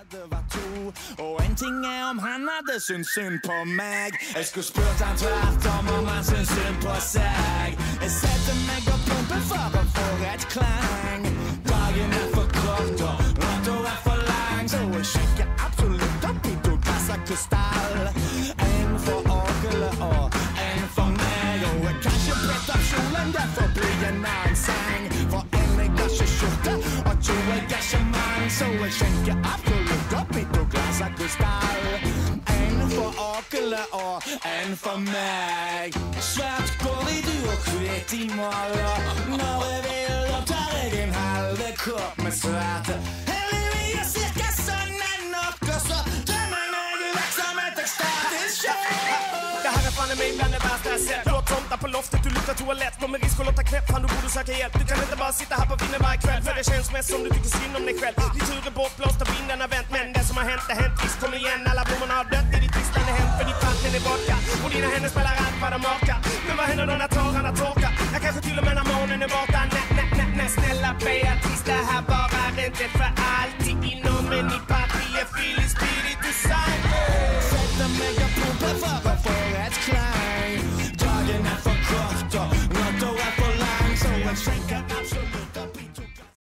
hade varit to. Och en ting är om han hade synd på mig. Jag skulle spurt han tvärtom om han synd på sig. Jag sätter mig och pumpen för att få rätt klang. Dagen är för kort och natten är för lång. Så jag skickar absolut upp i Douglas kristall. En för Åkele och en för mig. Och jag kanske brättar kjolen därför blir en ansäng. För en är gashekjorta och två är gashamang. Så jag skänker absolut upp i Douglas kristall. En för Åkele och en för mig. Svart korridor, kvitt i målar. När vi vill då tar jag en halv kopp med svart. Eller vi är cirka såna nockor. Så drömmer mig i verksamheten status show. Det här är fan mig bland det värsta jag sett. Du har tomtar på loftet, du luktar toalett. Kommer risk att låta knäpp, fan du borde söka hjälp. Du kan inte bara sitta här på vinden varje kväll. För det känns mest som du tycker synd om dig själv. Ditt huvud är bortblåst av vinden har vänt. Men det som har hänt är hänt, visst kom igen. Alla blommorna har dött i ditt tystande hem. För ditt vatten är borta och dina händer spelar allt vad de orkar. Men vad händer då när tårarna torkar? Jag kanske till och med när månen är borta. Nej, snälla Beatrice, det här varar inte för alltid. Inom en i parti är Philly Spiritus.